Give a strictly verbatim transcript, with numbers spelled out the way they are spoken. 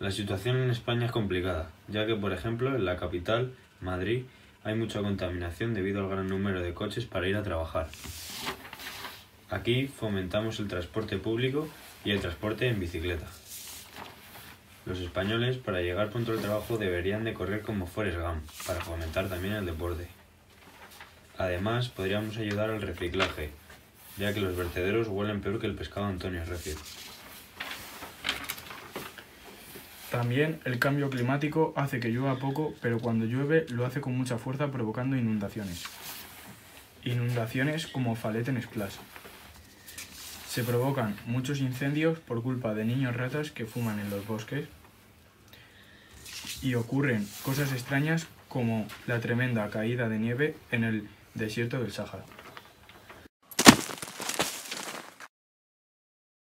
La situación en España es complicada, ya que, por ejemplo, en la capital, Madrid, hay mucha contaminación debido al gran número de coches para ir a trabajar. Aquí fomentamos el transporte público y el transporte en bicicleta. Los españoles, para llegar pronto al trabajo, deberían de correr como Forrest Gump, para fomentar también el deporte. Además, podríamos ayudar al reciclaje, ya que los vertederos huelen peor que el pescado Antonio Recio. También el cambio climático hace que llueva poco, pero cuando llueve lo hace con mucha fuerza, provocando inundaciones. Inundaciones como Faleten Splash. Se provocan muchos incendios por culpa de niños ratas que fuman en los bosques. Y ocurren cosas extrañas como la tremenda caída de nieve en el desierto del Sáhara.